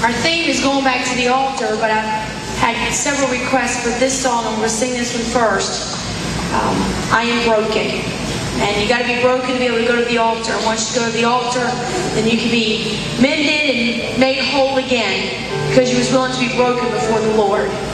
Our theme is going back to the altar, but I've had several requests for this song. I'm going to sing this one first. I am broken. And you got to be broken to be able to go to the altar. And once you go to the altar, then you can be mended and made whole again because you was willing to be broken before the Lord.